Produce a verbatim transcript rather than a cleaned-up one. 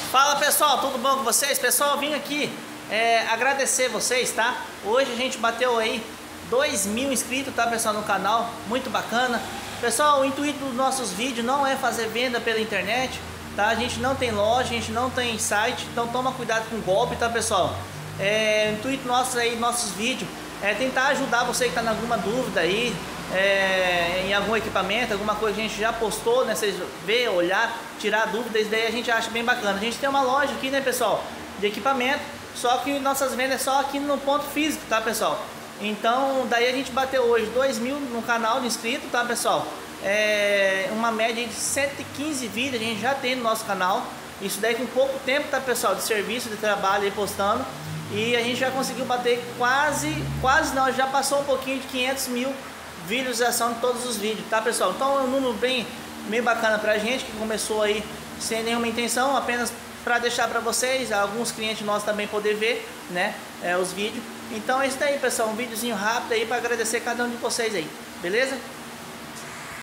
Fala pessoal, tudo bom com vocês? Pessoal, eu vim aqui é, agradecer vocês, tá? Hoje a gente bateu aí dois mil inscritos, tá pessoal, no canal, muito bacana. Pessoal, o intuito dos nossos vídeos não é fazer venda pela internet, tá? A gente não tem loja, a gente não tem site, então toma cuidado com o golpe, tá pessoal? É, o intuito nosso aí, nossos vídeos, é tentar ajudar você que está em alguma dúvida aí, é, em algum equipamento, alguma coisa que a gente já postou, né? Vocês ver, olhar, tirar dúvidas, daí a gente acha bem bacana. A gente tem uma loja aqui, né pessoal, de equipamento, só que nossas vendas é só aqui no ponto físico, tá pessoal? Então daí a gente bateu hoje dois mil no canal de inscritos, tá pessoal? É uma média de cento e quinze vídeos a gente já tem no nosso canal. Isso daí com pouco tempo, tá pessoal, de serviço, de trabalho aí postando. E a gente já conseguiu bater quase, quase não, já passou um pouquinho de quinhentos mil visualização de todos os vídeos, tá pessoal? Então é um número bem, bem bacana pra gente, que começou aí sem nenhuma intenção, apenas para deixar para vocês, alguns clientes nossos também poder ver, né, é, os vídeos. Então é isso daí pessoal, um videozinho rápido aí para agradecer cada um de vocês aí, beleza?